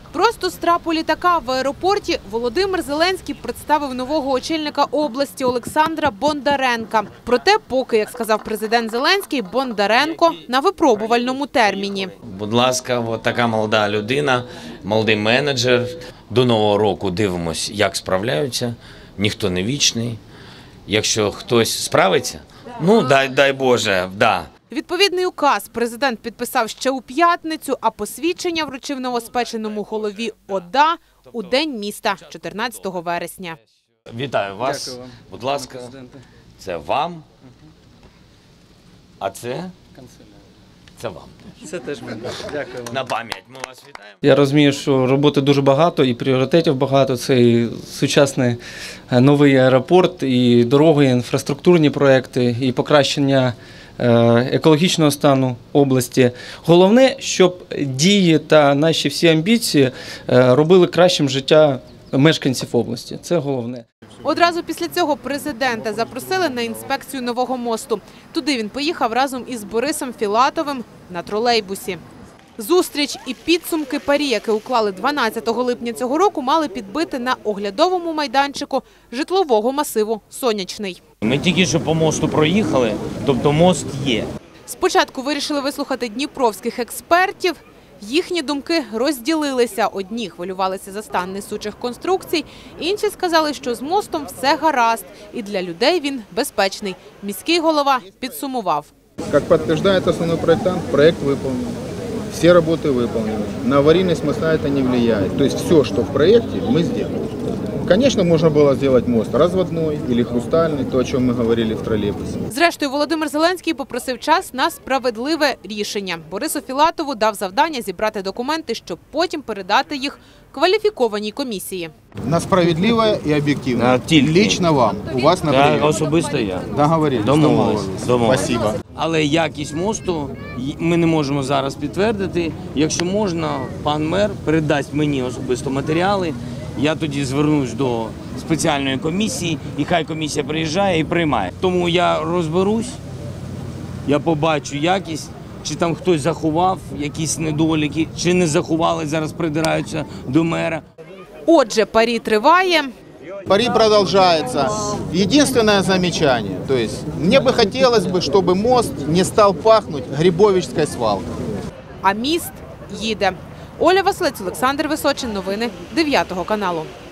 Просто з трапу літака в аеропорті Володимир Зеленський представив нового очільника області Олександра Бондаренка. Проте, поки, як сказав президент Зеленський, Бондаренко на випробувальному терміні. Будь ласка, от така молода людина, молодий менеджер. До Нового року дивимось, як справляються. Ніхто не вічний. Якщо хтось справиться, ну дай Боже, да. Відповідний указ президент підписав ще у п'ятницю, а посвідчення вручив новоспеченому голові ОДА у День міста 14 вересня. Вітаю вас. Дякую вам. Будь ласка, це вам, а це вам. Це теж мене. Дякую вам. На пам'ять ми вас вітаємо. Я розумію, що роботи дуже багато і пріоритетів багато. Це і сучасний новий аеропорт, і дороги, і інфраструктурні проекти, і покращення екологічного стану області. Головне, щоб дії та наші всі амбіції робили кращим життя мешканців області. Це головне. Одразу після цього президента запросили на інспекцію нового мосту. Туди він поїхав разом із Борисом Філатовим на тролейбусі. Зустріч і підсумки парі, які уклали 12 липня цього року, мали підбити на оглядовому майданчику житлового масиву «Сонячний». Ми тільки що по мосту проїхали, тобто мост є. Спочатку вирішили вислухати дніпровських експертів. Їхні думки розділилися. Одні хвилювалися за стан несучих конструкцій, інші сказали, що з мостом все гаразд і для людей він безпечний. Міський голова підсумував. Как подтверждает основной проектант, проект выполнен. Все работы выполнены. На аварийность моста это не влияет. То есть все, что в проекте, мы сделали. Конечно, можно было сделать мост разводной или хрустальный, то, о чем мы говорили в троллейбусе. Зрештою, Володимир Зеленський попросив час на справедливе рішення. Борису Філатову дав завдання зібрати документи, щоб потім передати їх кваліфікованій комісії. На справедливое и объективное. Тільки. Лично вам. У вас на прием. Особисто я. Договорились. Домовились. Спасибо. Але якість мосту ми не можемо зараз підтвердити. Якщо можна, пан мер передасть мені особисто матеріали, я тоді звернусь до спеціальної комісії, і хай комісія приїжджає і приймає. Тому я розберусь, я побачу якість, чи там хтось заховав якісь недоліки, чи не заховали, зараз придираються до мера. Отже, парі триває. Пари продолжается. Единственное замечание. То есть мне бы хотелось бы, чтобы мост не стал пахнуть Грибовичской свалкой. А міст їде. Оля Василець, Олександр Височин. Новини 9 каналу.